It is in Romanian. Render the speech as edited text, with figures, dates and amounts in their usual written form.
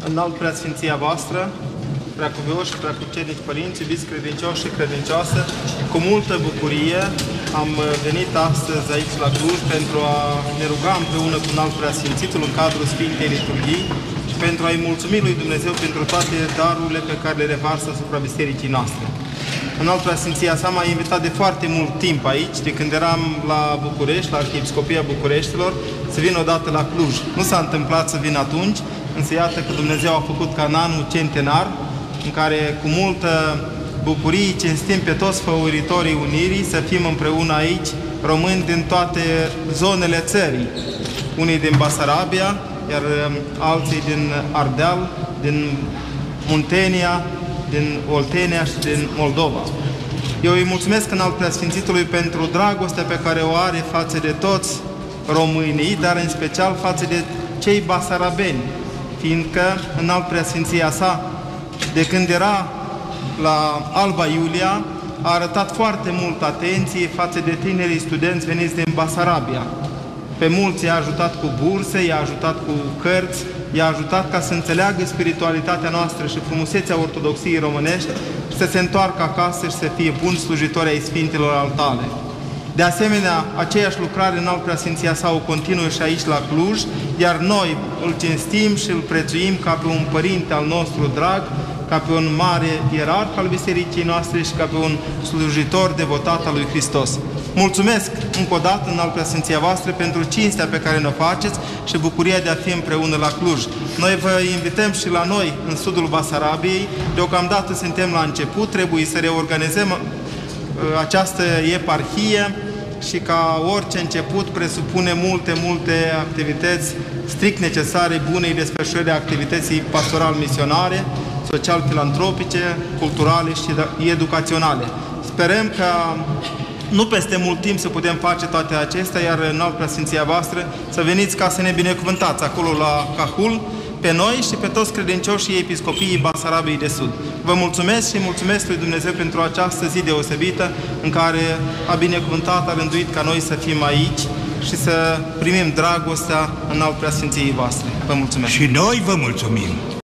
Înalt Preasfinția voastră, preacuvioși, preacucenici părinți, iubiți credincioși și credincioase, cu multă bucurie am venit astăzi aici la Cluj pentru a ne ruga împreună cu Înalt Preasfințitul în cadrul Sfintei Liturghii și pentru a-i mulțumi lui Dumnezeu pentru toate darurile pe care le revarsă asupra bisericii noastre. Înalt Preasfinția sa m-a invitat de foarte mult timp aici, de când eram la București, la Arhiepiscopia Bucureștilor, să vin odată la Cluj. Nu s-a întâmplat să vin atunci, însă iată că Dumnezeu a făcut ca în anul centenar, în care cu multă bucurie cinstim pe toți făuritorii Unirii, să fim împreună aici, români din toate zonele țării. Unii din Basarabia, iar alții din Ardeal, din Muntenia, din Oltenia și din Moldova. Eu îi mulțumesc Înalt Preasfințitului pentru dragostea pe care o are față de toți românii, dar în special față de cei basarabeni, fiindcă Înalt Preasfinția sa, de când era la Alba Iulia, a arătat foarte mult atenție față de tinerii studenți veniți din Basarabia. Pe mulți i-a ajutat cu burse, i-a ajutat cu cărți, i-a ajutat ca să înțeleagă spiritualitatea noastră și frumusețea ortodoxiei românești și să se întoarcă acasă și să fie buni slujitori ai Sfintelor Altare. De asemenea, aceeași lucrare Înalt Preasfinția sa o continuă și aici la Cluj, iar noi îl cinstim și îl prețuim ca pe un părinte al nostru drag, ca pe un mare ierarh al bisericii noastre și ca pe un slujitor devotat al lui Hristos. Mulțumesc încă o dată Înalt Preasfinția voastră pentru cinstea pe care ne-o faceți și bucuria de a fi împreună la Cluj. Noi vă invităm și la noi, în sudul Basarabiei. Deocamdată suntem la început, trebuie să reorganizăm această eparhie și ca orice început presupune multe activități strict necesare bunei desfășurări a activității pastoral-misionare, social-filantropice, culturale și educaționale. Sperăm că nu peste mult timp să putem face toate acestea, iar Înalt Preasfinția voastră să veniți ca să ne binecuvântați acolo la Cahul, pe noi și pe toți credincioșii Episcopiei Basarabiei de Sud. Vă mulțumesc și mulțumesc lui Dumnezeu pentru această zi deosebită în care a binecuvântat, a rânduit ca noi să fim aici și să primim dragostea Înalt Preasfinției voastre. Vă mulțumesc! Și noi vă mulțumim!